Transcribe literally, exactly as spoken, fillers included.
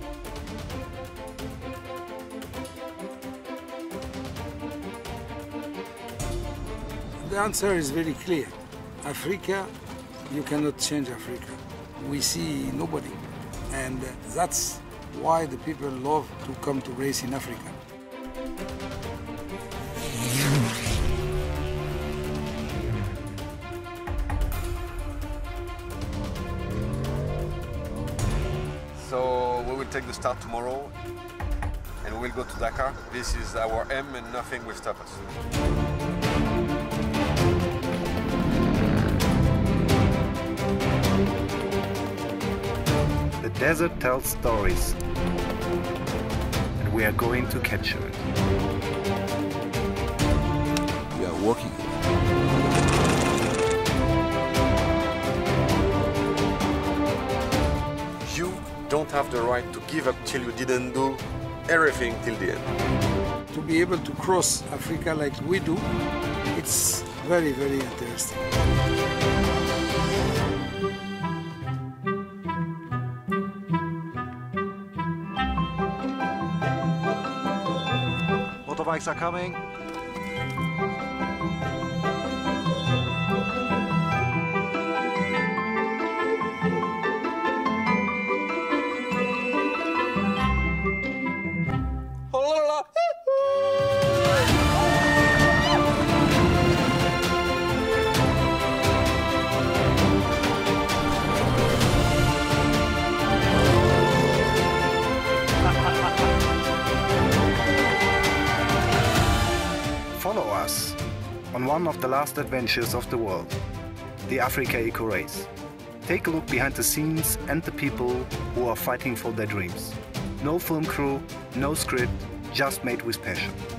The answer is very clear. Africa, you cannot change Africa. We see nobody. And that's why the people love to come to race in Africa. So we will take the start tomorrow and we will go to Dakar. This is our aim and nothing will stop us. The desert tells stories, and we are going to capture it. We are walking. You don't have the right to give up till you didn't do everything till the end. To be able to cross Africa like we do, it's very, very interesting. Motorbikes are coming. Follow us on one of the last adventures of the world, the Africa Eco Race. Take a look behind the scenes and the people who are fighting for their dreams. No film crew, no script, just made with passion.